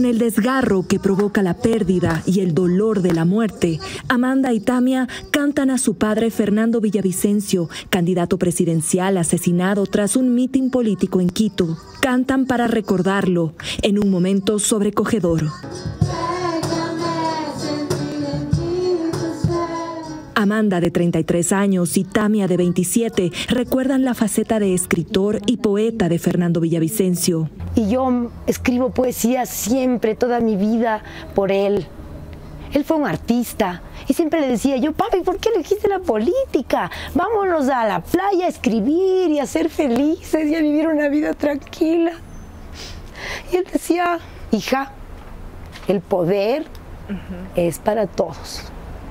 el desgarro que provoca la pérdida y el dolor de la muerte, Amanda y Tamia cantan a su padre Fernando Villavicencio, candidato presidencial asesinado tras un mitin político en Quito. Cantan para recordarlo en un momento sobrecogedor. Amanda, de 33 años, y Tamia, de 27, recuerdan la faceta de escritor y poeta de Fernando Villavicencio. Y yo escribo poesía siempre, toda mi vida, por él. Él fue un artista y siempre le decía yo, papi, ¿por qué elegiste la política? Vámonos a la playa a escribir y a ser felices y a vivir una vida tranquila. Y él decía, hija, el poder es para todos.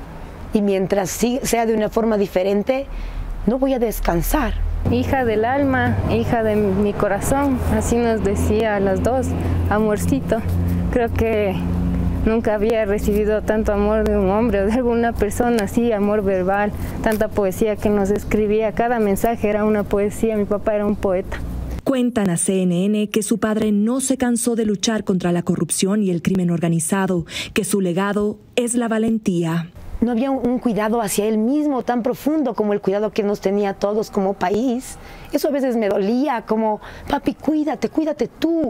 Y mientras sea de una forma diferente, no voy a descansar. Hija del alma, hija de mi corazón, así nos decía a las dos, amorcito. Creo que nunca había recibido tanto amor de un hombre o de alguna persona, así, amor verbal, tanta poesía que nos escribía. Cada mensaje era una poesía, mi papá era un poeta. Cuentan a CNN que su padre no se cansó de luchar contra la corrupción y el crimen organizado, que su legado es la valentía. No había un cuidado hacia él mismo tan profundo como el cuidado que nos tenía a todos como país. Eso a veces me dolía, como, papi, cuídate tú,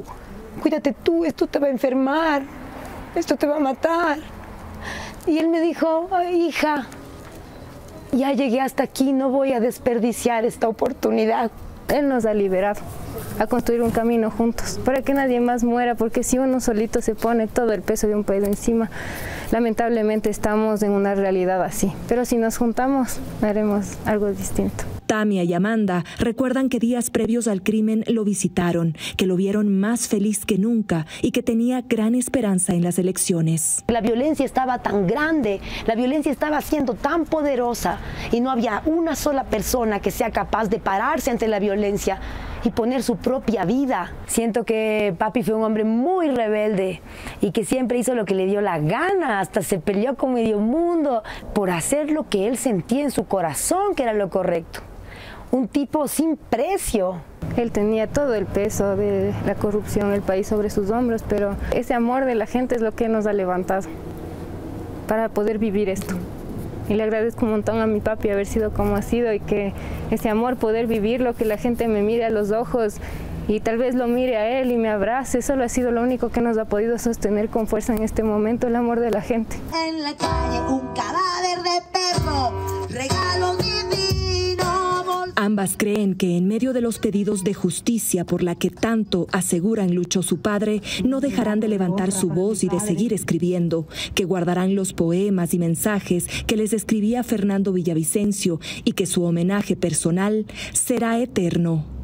esto te va a enfermar, esto te va a matar. Y él me dijo, ay, hija, ya llegué hasta aquí, no voy a desperdiciar esta oportunidad. Él nos ha liberado a construir un camino juntos, para que nadie más muera, porque si uno solito se pone todo el peso de un país encima, lamentablemente estamos en una realidad así. Pero si nos juntamos, haremos algo distinto. Tamia y Amanda recuerdan que días previos al crimen lo visitaron, que lo vieron más feliz que nunca y que tenía gran esperanza en las elecciones. La violencia estaba tan grande, la violencia estaba siendo tan poderosa y no había una sola persona que sea capaz de pararse ante la violencia y poner su propia vida. Siento que papi fue un hombre muy rebelde y que siempre hizo lo que le dio la gana, hasta se peleó con medio mundo por hacer lo que él sentía en su corazón que era lo correcto. Un tipo sin precio. Él tenía todo el peso de la corrupción del país sobre sus hombros, pero ese amor de la gente es lo que nos ha levantado para poder vivir esto. Y le agradezco un montón a mi papi haber sido como ha sido y que ese amor, poder vivirlo, que la gente me mire a los ojos y tal vez lo mire a él y me abrace, solo ha sido lo único que nos ha podido sostener con fuerza en este momento, el amor de la gente. En la calle un cadáver de perro, regalo divino. Ambas creen que en medio de los pedidos de justicia por la que tanto aseguran luchó su padre, no dejarán de levantar su voz y de seguir escribiendo, que guardarán los poemas y mensajes que les escribía Fernando Villavicencio y que su homenaje personal será eterno.